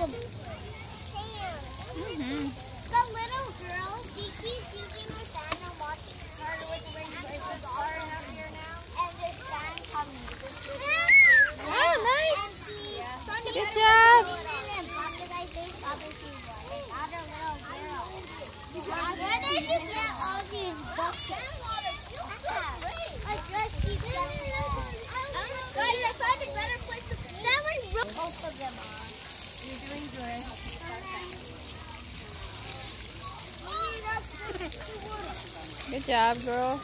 of sand. The little girl, she keeps using her sand and watching her with the car out here now. And the sand coming. Oh, nice. Good job. Where did you get all these buckets? I just keep jumping on. Guys, I found a better place to put. That one's real. Both of them are. You're doing good. Good job, girl.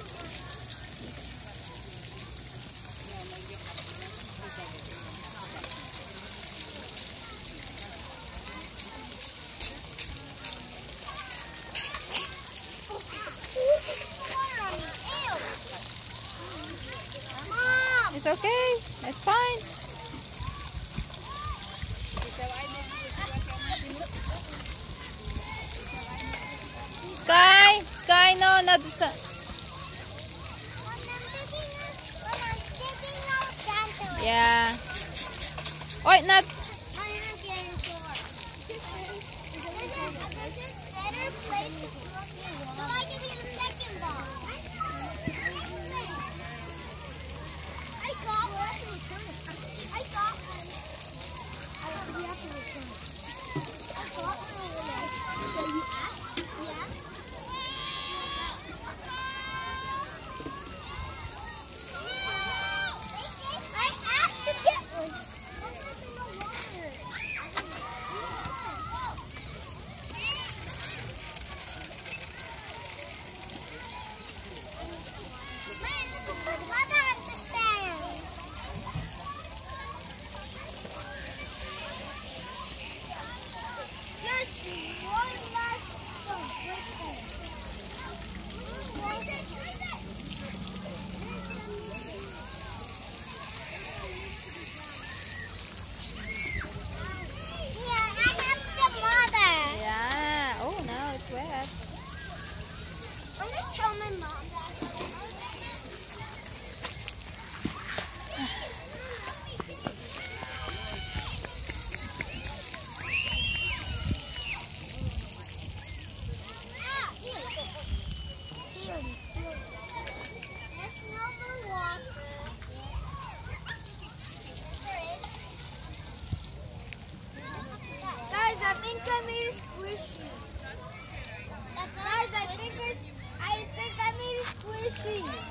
It's okay. It's fine. Sky! Sky, no, not the sun. Yeah. Wait, not. I'm gonna tell my mom that. Guys, I think I made it squishy. Guys, I think I made it squishy.